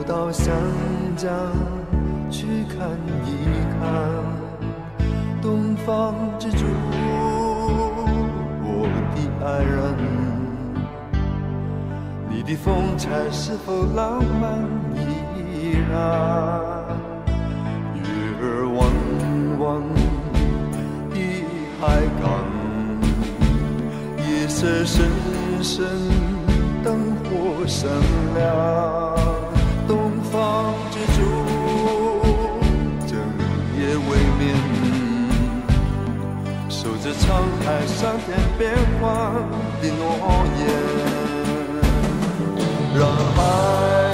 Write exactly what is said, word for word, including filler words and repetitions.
到湘江去看一看，东方之珠，我的爱人，你的风采是否浪漫依然？月儿弯弯的海港，夜色深深，灯火闪亮，东方之珠，整夜未眠，守着沧海桑田变幻的诺言，让爱